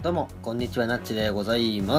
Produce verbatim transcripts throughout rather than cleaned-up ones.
どうも、こんにちは、なっちでございます。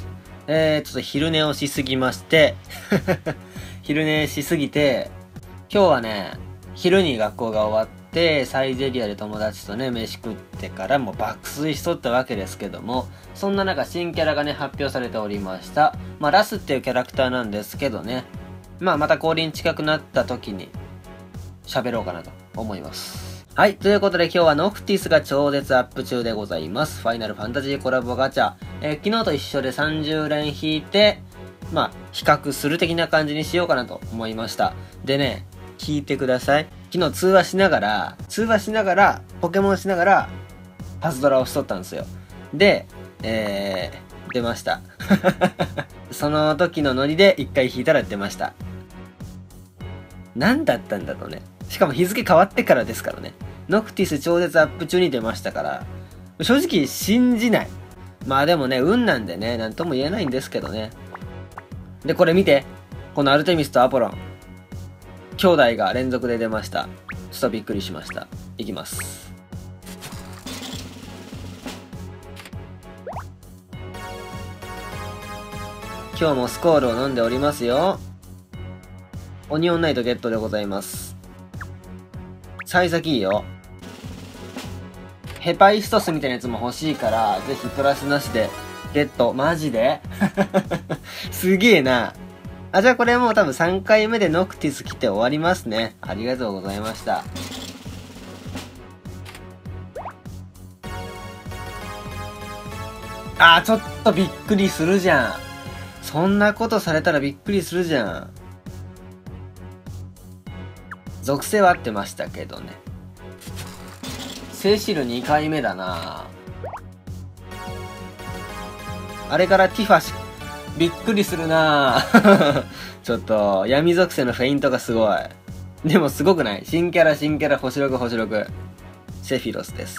えー、ちょっと昼寝をしすぎまして、昼寝しすぎて、今日はね、昼に学校が終わって、サイゼリアで友達とね、飯食ってからもう爆睡しとったわけですけども、そんな中、新キャラがね、発表されておりました。まあ、ラスっていうキャラクターなんですけどね、まあ、また降臨近くなった時に、喋ろうかなと思います。はい。ということで今日はノクティスが超絶アップ中でございます。ファイナルファンタジーコラボガチャ。えー、昨日と一緒でさんじゅう連引いて、まあ、比較する的な感じにしようかなと思いました。でね、聞いてください。昨日通話しながら、通話しながら、ポケモンしながら、パズドラをしとったんですよ。で、えー、出ました。その時のノリで一回引いたら出ました。何だったんだろうね。しかも日付変わってからですからね。ノクティス超絶アップ中に出ましたから、正直信じない。まあでもね、運なんでね、なんとも言えないんですけどね。で、これ見て。このアルテミスとアポロン。兄弟が連続で出ました。ちょっとびっくりしました。いきます。今日もスコールを飲んでおりますよ。オニオンナイトゲットでございます。幸先いいよ。ヘパイストスみたいなやつも欲しいから、ぜひプラスなしでゲット。マジですげえな。あ、じゃあこれもう多分さんかいめでノクティス来て終わりますね。ありがとうございました。あー、ちょっとびっくりするじゃん。そんなことされたらびっくりするじゃん。属性は合ってましたけどね。セシルにかいめだな。あれからティファし、びっくりするな。ちょっと、闇属性のフェイントがすごい。でもすごくない？新キャラ、新キャラ、星ろく、星ろく。セフィロスです。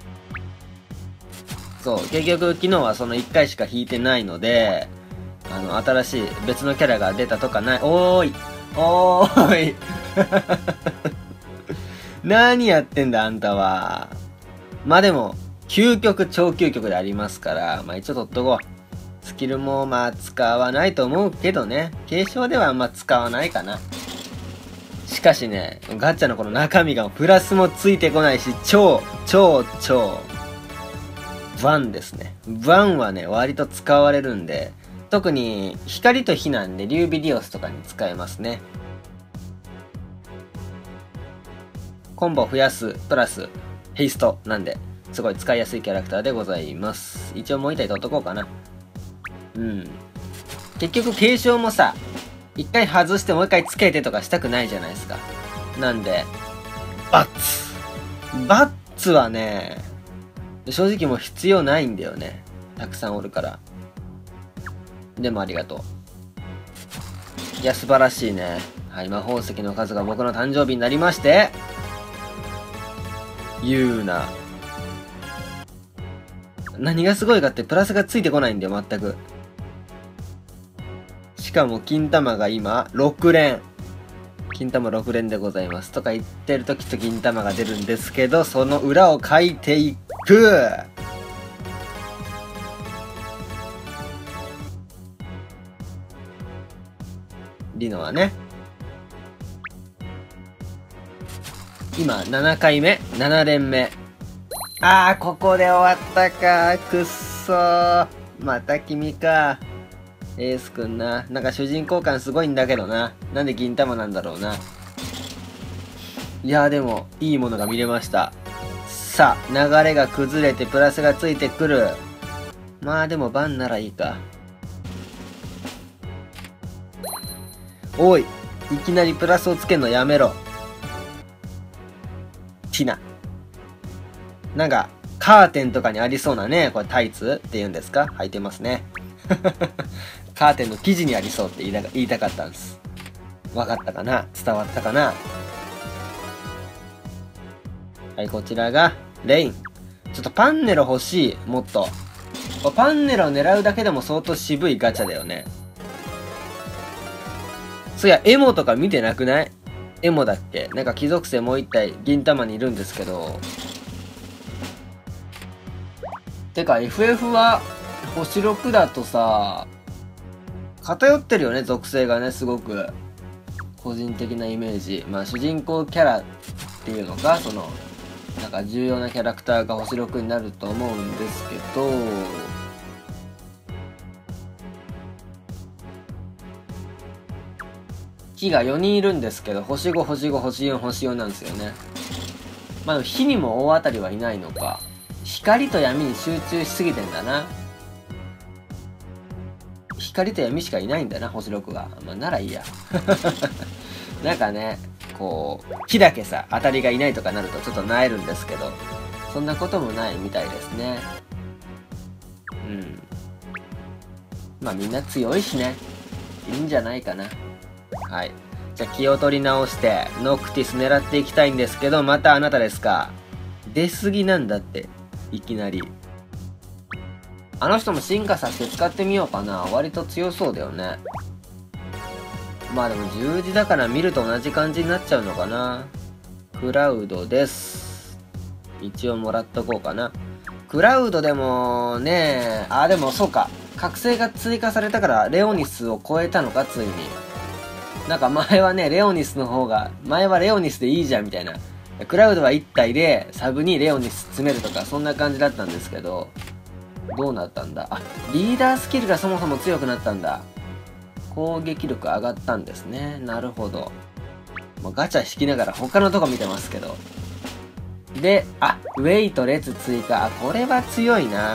そう、結局昨日はそのいっかいしか引いてないので、あの、新しい別のキャラが出たとかない。おーいおーい何やってんだあんたは。まあでも、究極超究極でありますから、まあ一応取っとこう。スキルもまあ使わないと思うけどね。継承ではあんま使わないかな。しかしね、ガチャのこの中身がプラスもついてこないし、超、超、超、バンですね。バンはね、割と使われるんで、特に光と火なんで、リュウビディオスとかに使えますね。コンボ増やす、プラス、ヘイストなんで、すごい使いやすいキャラクターでございます。一応もう一体取っとこうかな。うん。結局継承もさ、一回外してもう一回つけてとかしたくないじゃないですか。なんで、バッツバッツはね、正直もう必要ないんだよね。たくさんおるから。でもありがとう。いや、素晴らしいね。はい、魔法石の数が僕の誕生日になりまして、言うな。何がすごいかってプラスがついてこないんだよ、全く。しかも金玉が今ろく連。金玉ろく連でございます。とか言ってる時と金玉が出るんですけど、その裏を書いていく。リノはね。今ななかいめ、なな連目。あー、ここで終わったか。くっそー。また君か。エースくんな。なんか主人公感すごいんだけどな。なんで銀玉なんだろうな。いやーでも、いいものが見れました。さあ、流れが崩れてプラスがついてくる。まあでもバンならいいか。おい、いきなりプラスをつけんのやめろ。ティナ。なんか、カーテンとかにありそうなね、これタイツって言うんですか？履いてますね。カーテンの生地にありそうって言いた言いたかったんです。わかったかな？伝わったかな？はい、こちらが、レイン。ちょっとパンネロ欲しい、もっと。パンネロを狙うだけでも相当渋いガチャだよね。そういや、エモとか見てなくない？エモだっけ？なんか貴族性もう一体銀玉にいるんですけど、 てか エフエフ は星ろくだとさ、偏ってるよね、属性がね、すごく。個人的なイメージ。まあ主人公キャラっていうのか、その、なんか重要なキャラクターが星ろくになると思うんですけど、火がよにんいるんですけど、星ご、星ご、星よん、星よんなんですよね。まあ火にも大当たりはいないのか。光と闇に集中しすぎてんだな。光と闇しかいないんだな、星ろくが。まあならいいや。なんかね、こう、火だけさ、当たりがいないとかなるとちょっと萎えるんですけど、そんなこともないみたいですね。うん。まあみんな強いしね。いいんじゃないかな。はい。じゃあ気を取り直して、ノクティス狙っていきたいんですけど、またあなたですか。出過ぎなんだって、いきなり。あの人も進化させて使ってみようかな。割と強そうだよね。まあでも十字だから見ると同じ感じになっちゃうのかな。クラウドです。一応もらっとこうかな。クラウドでもね、あ、でもそうか。覚醒が追加されたからレオニスを超えたのか、ついに。なんか前はね、レオニスの方が、前はレオニスでいいじゃんみたいな。クラウドはいったいでサブにレオニス詰めるとか、そんな感じだったんですけど、どうなったんだ。あ、リーダースキルがそもそも強くなったんだ。攻撃力上がったんですね。なるほど。もうガチャ引きながら他のとこ見てますけど。で、あ、ウェイト列追加。あ、これは強いな。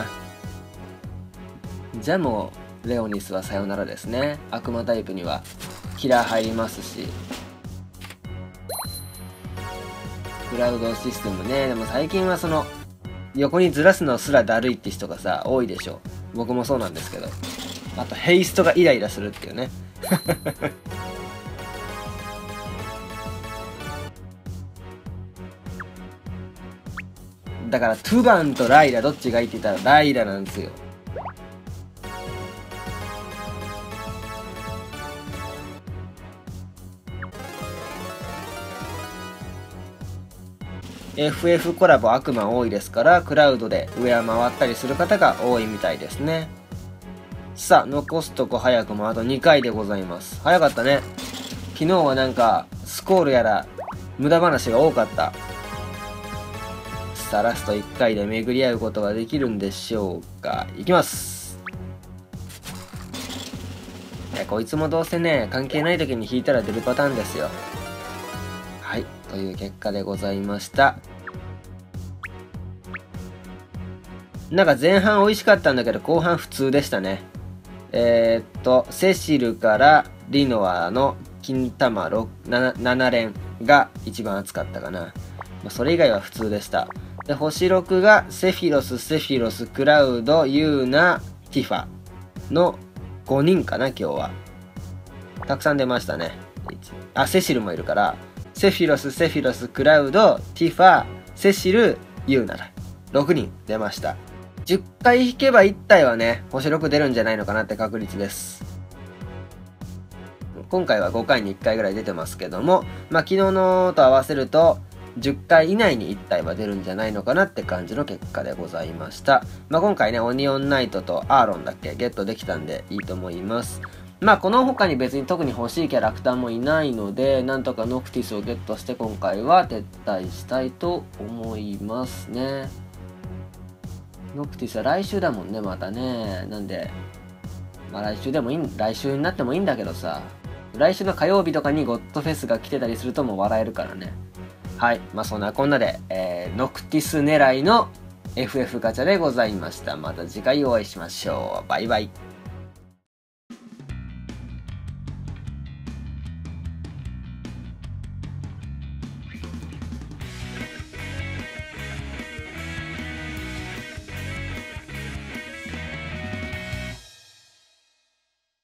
じゃあもう、レオニスはさよならですね。悪魔タイプにはキラー入りますし。クラウドシステムね。でも最近はその、横にずらすのすらだるいって人がさ、多いでしょ。僕もそうなんですけど。あと、ヘイストがイライラするっていうね。だから、トゥバンとライラどっちがいいって言ったらライラなんですよ。エフエフ コラボ悪魔多いですから、クラウドで上は回ったりする方が多いみたいですね。さあ、残すとこ早くもあとにかいでございます。早かったね。昨日はなんか、スコールやら、無駄話が多かった。さあ、ラストいっかいで巡り合うことができるんでしょうか。いきます。いや、こいつもどうせね、関係ない時に引いたら出るパターンですよ。はい、という結果でございました。なんか前半美味しかったんだけど、後半普通でしたね。えー、っと、セシルからリノアの金玉 なな, 連が一番熱かったかな。まあ、それ以外は普通でした。で、星ろくがセフィロス、セフィロス、クラウド、ユーナ、ティファのごにんかな、今日は。たくさん出ましたね。あ、セシルもいるから、セフィロス、セフィロス、クラウド、ティファ、セシル、ユーナだ。ろくにん出ました。じゅっかい引けばいち体はね、星ろく出るんじゃないのかなって確率です。今回はごかいにいっかいぐらい出てますけども、まあ昨日のと合わせると、じゅっかい以内にいち体は出るんじゃないのかなって感じの結果でございました。まあ今回ね、オニオンナイトとアーロンだっけゲットできたんでいいと思います。まあこの他に別に特に欲しいキャラクターもいないので、なんとかノクティスをゲットして今回は撤退したいと思いますね。ノクティスは来週だもんね、またね。なんで、まあ来週でもいい、来週になってもいいんだけどさ、来週の火曜日とかにゴッドフェスが来てたりするともう笑えるからね。はい。まあそんなこんなで、えー、ノクティス狙いの エフエフ ガチャでございました。また次回お会いしましょう。バイバイ。